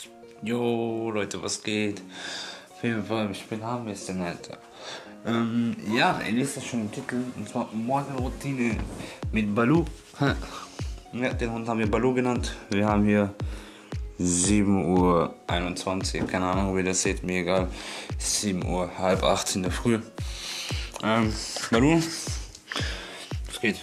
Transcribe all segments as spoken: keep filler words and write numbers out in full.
Jo Leute, was geht? Auf jeden Fall, ich bin Harmwestern, Alter. Ähm, ja, ihr lest das schon im Titel, und zwar Morgenroutine mit Baloo. Ja, den Hund haben wir Baloo genannt. Wir haben hier sieben Uhr einundzwanzig, keine Ahnung, wie ihr das seht, mir egal. sieben Uhr, halb acht in der Früh. Ähm, Baloo, was geht?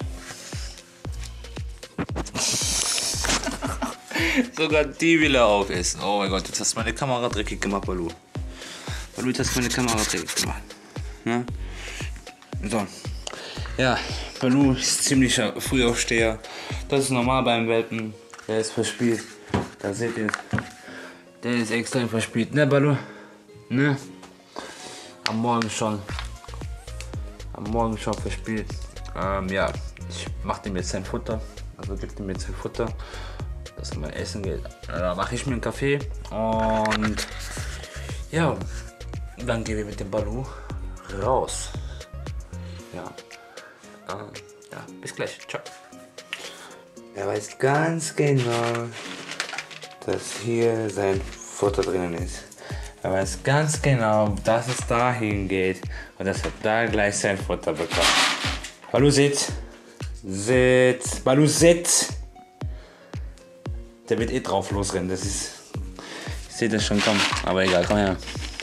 Sogar die will er aufessen. Oh mein Gott, jetzt hast du meine Kamera dreckig gemacht, Baloo. Baloo, jetzt hast du meine Kamera dreckig gemacht. Ja? So. Ja, Baloo ist ziemlicher Frühaufsteher. Das ist normal beim Welpen. Der ist verspielt. Da seht ihr. Der ist extrem verspielt. Ne, Baloo? Ne? Am Morgen schon. Am Morgen schon verspielt. Ähm, ja, ich mach dem jetzt sein Futter. Also gebe dem jetzt sein Futter, dass er mal essen geht. Da mache ich mir einen Kaffee und ja, dann gehen wir mit dem Baloo raus. Ja, äh, ja, bis gleich. Ciao. Er weiß ganz genau, dass hier sein Futter drinnen ist. Er weiß ganz genau, dass es dahin geht und dass er da gleich sein Futter bekommt. Baloo, sitz! Sitz! Baloo, sitz! Der wird eh drauf losrennen, das ist... Ich sehe das schon kommen, aber egal, komm her.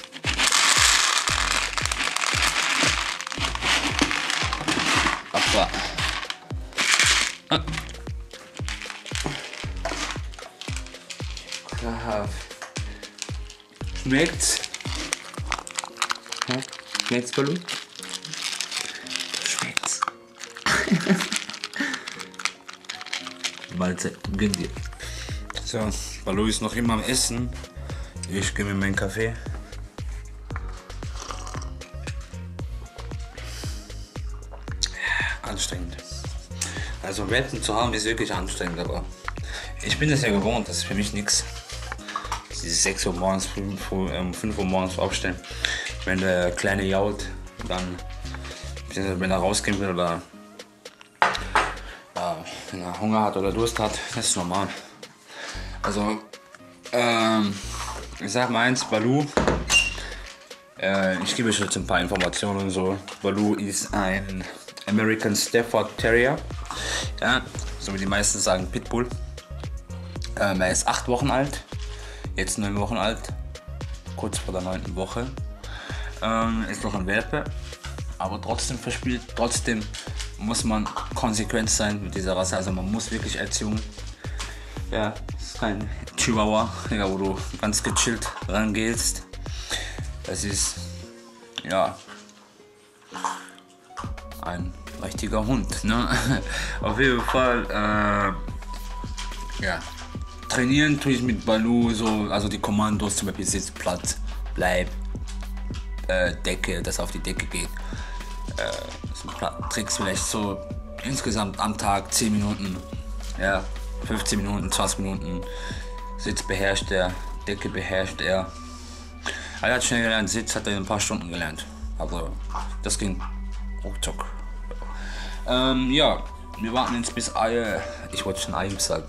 Abfahrt. Ah. Schmeckt's? Ja? Schmeckt's, Baloo? Schmeckt's? Mahlzeit, gönn dir. So, Baloo ist noch immer am Essen. Ich gebe mir meinen Kaffee. Anstrengend. Also Welpen zu haben ist wirklich anstrengend, aber ich bin das ja gewohnt, das ist für mich nichts. Dieses sechs Uhr morgens, fünf Uhr morgens aufstehen. Wenn der Kleine jault, dann, wenn er rausgehen will oder ja, wenn er Hunger hat oder Durst hat, das ist normal. Also, ähm, ich sag mal eins, Baloo, äh, ich gebe euch jetzt ein paar Informationen und so. Baloo ist ein American Stafford Terrier, ja, so wie die meisten sagen Pitbull. Ähm, er ist acht Wochen alt, jetzt neun Wochen alt, kurz vor der neunten Woche. Ähm, ist noch ein Welpe, aber trotzdem verspielt, trotzdem muss man konsequent sein mit dieser Rasse, also man muss wirklich Erziehung. Ja, das ist kein Chihuahua, ja, wo du ganz gechillt rangehst. Das ist, ja, ein richtiger Hund, ne? Auf jeden Fall, äh, ja, trainieren tue ich mit Baloo so, also die Kommandos, zum Beispiel Sitz, Platz, Bleib, äh, Decke, dass er auf die Decke geht. Äh, so Tricks vielleicht so insgesamt am Tag zehn Minuten, ja. fünfzehn Minuten, zwanzig Minuten, Sitz beherrscht er, Decke beherrscht er. Er hat schnell gelernt, Sitz hat er in ein paar Stunden gelernt. Also das ging ruckzuck. Ähm, ja, wir warten jetzt bis Eier. Ich wollte schon Ayub sagen.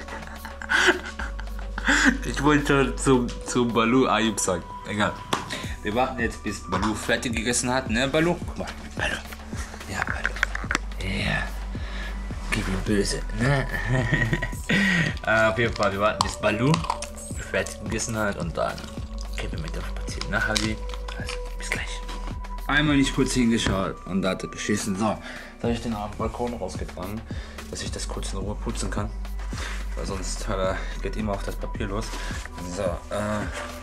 ich wollte schon zum, zum Baloo Ayub sagen. Egal. Wir warten jetzt bis Baloo fertig gegessen hat, ne Baloo? Guck mal, Baloo. Ja, Baloo. Ja. Gib ihm böse, ne? äh, auf jeden Fall, wir warten bis Baloo fertig gegessen hat und dann gehen wir mit dem spazieren, ne, Habi? Also, bis gleich. Einmal nicht kurz hingeschaut und da hat er geschissen. So, da habe ich den auf den Balkon rausgetragen, dass ich das kurz in Ruhe putzen kann. Weil sonst äh, geht immer auf das Papier los. So, äh.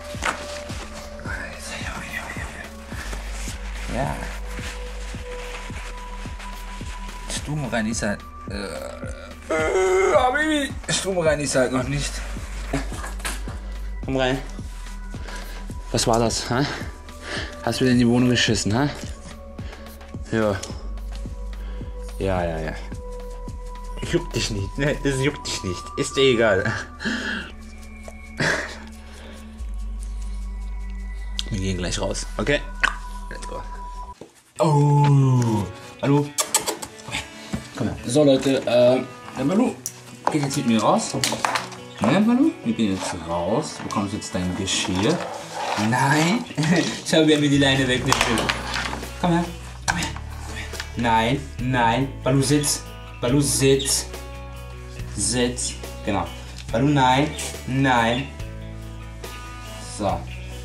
Ja. Stubenrein ist halt. Äh, äh, Habibi! Stubenrein ist halt noch nicht. Komm rein. Was war das, hä? Hast du wieder in die Wohnung geschissen, hä? Ja. Ja, ja, ja. Juckt dich nicht, ne? Das juckt dich nicht. Ist dir egal. Wir gehen gleich raus, okay? Let's go. Oh, hallo. Komm her. So Leute, äh, der Baloo geht jetzt mit mir raus. Ne, Balu? Wir gehen jetzt raus. Du bekommst jetzt dein Geschirr. Nein! Schau, wer mir die Leine wegnimmt. Komm her. Komm her. Komm her. Nein, nein. Balu, sitz. Balu, sitz. Sitz. Genau. Balu, nein. Nein. So.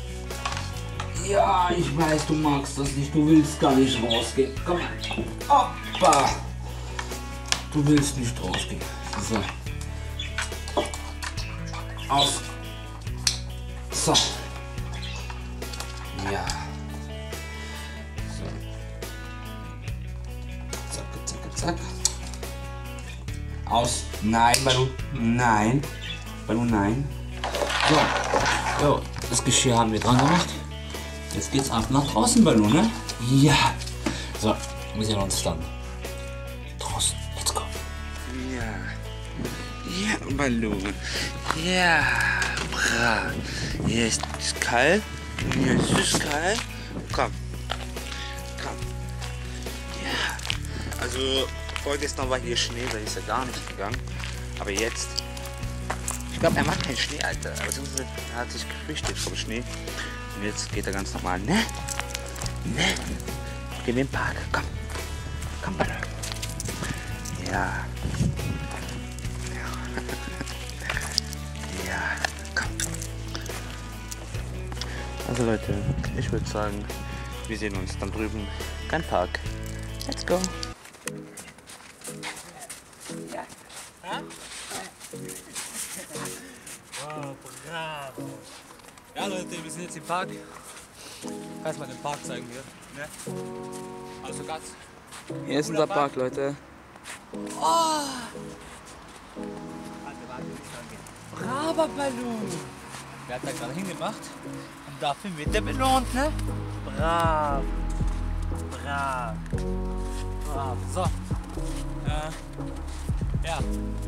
Ja, ich weiß, du magst das nicht. Du willst gar nicht rausgehen. Komm her. Hoppa. Du willst nicht rausgehen. So. Aus. So. Ja. So. Zack, zack, zack. Aus. Nein, Balu. Nein. Balu, nein. So. So. Das Geschirr haben wir dran gemacht. Jetzt geht's ab nach draußen, Balu, ne? Ja. So. Wir sehen uns dann draußen. Let's go. Ja. Ja, Balu. Ja. Bra. Hier ist es kalt. Hier ist es kalt. Komm. Komm. Ja. Also, vorgestern war hier Schnee, da ist er gar nicht gegangen. Aber jetzt. Ich glaube, er mag keinen Schnee, Alter. Aber sonst er hat sich geflüchtet vom Schnee. Und jetzt geht er ganz normal. Ne? Ne? Geh in den Park. Komm. Komm, Balu. Ja. Ja, komm. Also Leute, ich würde sagen, wir sehen uns dann drüben beim Park. Let's go. Ja. Ha? Wow, bravo. Ja Leute, wir sind jetzt im Park. Kannst mal den Park zeigen hier. Ne? Also ganz. Hier ist unser Park, Leute. Oh! Warte, warte, nicht angehen. Bravo, Balu! Wer hat da gerade hingemacht? Und dafür wird er belohnt, ne? Brav! Brav! Brav! So! Äh, ja.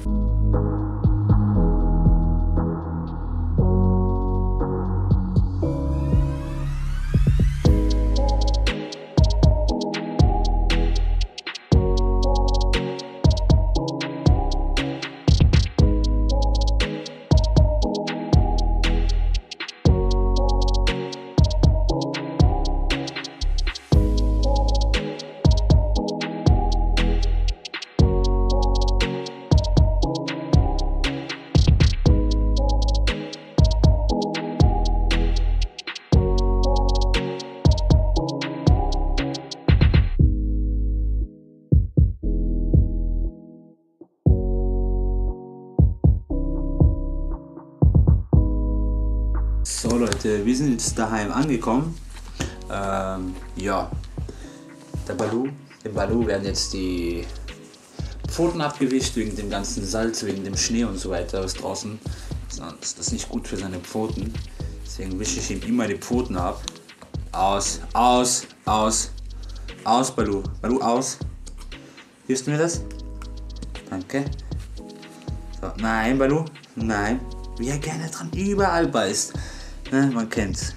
So Leute, wir sind jetzt daheim angekommen. Ähm, ja, der Balu, dem Balu werden jetzt die Pfoten abgewischt wegen dem ganzen Salz, wegen dem Schnee und so weiter aus draußen. Sonst ist das nicht gut für seine Pfoten. Deswegen wische ich ihm immer die Pfoten ab. Aus, aus, aus, aus, Balu, Balu, aus. Hilfst du mir das? Danke. So, nein, Balu, nein. Wie er gerne dran überall beißt. Ne, man kennt's.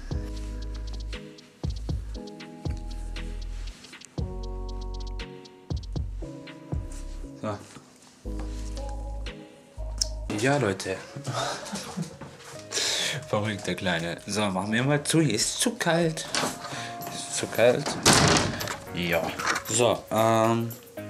So. Ja, Leute. Verrückt, der Kleine. So, machen wir mal zu. Hier ist zu kalt. Ist zu kalt. Ja. So, ähm.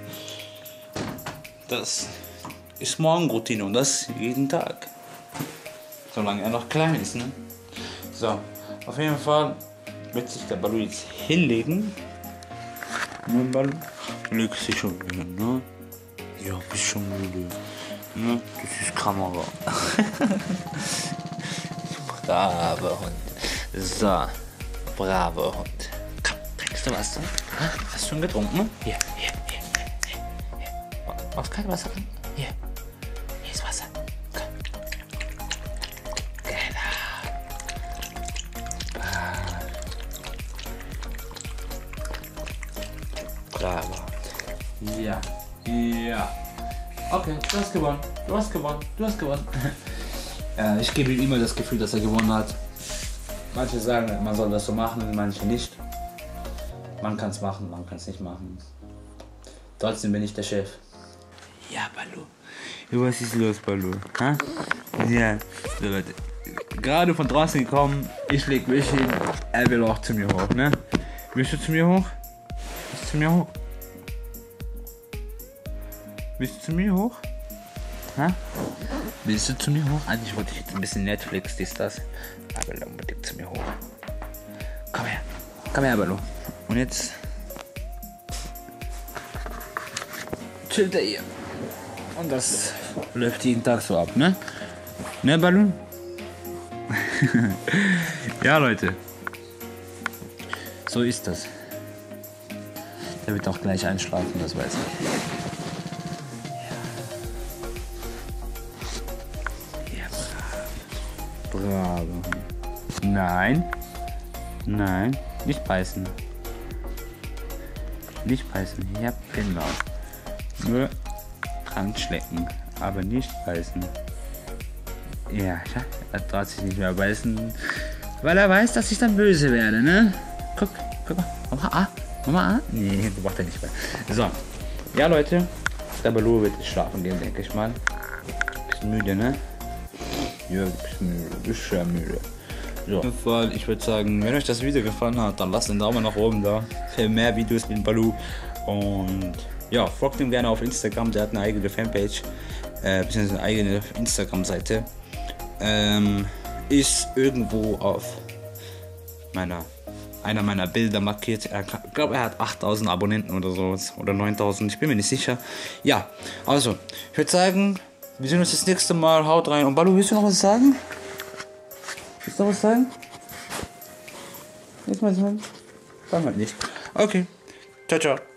Das ist Morgenroutine und das jeden Tag. Solange er noch klein ist, ne? So, auf jeden Fall wird sich der Balu jetzt hinlegen. Ne, Balu? Du legst dich schon wieder, ne? Ja, bist schon müde. Ne? Das ist Kamera. Bravo Hund. So, bravo Hund. Komm, trinkst du Wasser? Hast du schon getrunken? Hier, hier, hier, hier, hier. Brauchst kein Wasser drin? Hier. Hier ist Wasser. Bravo. Ja. Ja. Okay, du hast gewonnen. Du hast gewonnen. Du hast gewonnen. Ja, ich gebe ihm immer das Gefühl, dass er gewonnen hat. Manche sagen, man soll das so machen, manche nicht. Man kann es machen, man kann es nicht machen. Trotzdem bin ich der Chef. Ja, Balu. Du, was ist los, Balu? Ha? Ja, so Leute. Gerade von draußen gekommen, ich leg mich hin, er will auch zu mir hoch, ne? Willst du zu mir hoch? Willst du zu mir hoch? Willst du zu mir hoch? Ha? Willst du zu mir hoch? Eigentlich wollte ich jetzt ein bisschen Netflix, dies, das. Aber dann unbedingt zu mir hoch. Komm her. Komm her, Balu. Und jetzt chillt er hier. Und das läuft jeden Tag so ab, ne? Ne, Balu? Ja, Leute. So ist das. Der wird auch gleich einschlafen, das weiß ich. Ja, bravo. Bravo. Nein. Nein. Nicht beißen. Nicht beißen. Ja, genau. Nur dran schlecken. Aber nicht beißen. Ja, er traut sich nicht mehr beißen. Weil er weiß, dass ich dann böse werde, ne? Guck, guck mal. Mama A. Mama A. Nee, du machst ja nicht mehr. So. Ja, Leute. Der Balu wird schlafen gehen, denke ich mal. Bisschen müde, ne? Ja, bisschen müde. Bisschen müde. So. Auf jeden Fall, ich würde sagen, wenn euch das Video gefallen hat, dann lasst einen Daumen nach oben da. Für mehr Videos mit Balu. Und ja, folgt ihm gerne auf Instagram. Der hat eine eigene Fanpage. Äh, beziehungsweise eine eigene Instagram-Seite. Ähm, ist irgendwo auf meiner einer meiner Bilder markiert. Ich glaube, er hat achttausend Abonnenten oder so oder neuntausend, ich bin mir nicht sicher. Ja, also, ich würde sagen, wir sehen uns das nächste Mal. Haut rein. Und Balu, willst du noch was sagen? Willst du noch was sagen? Willst du mal sagen? Sagen wir nicht. Okay. Ciao, ciao.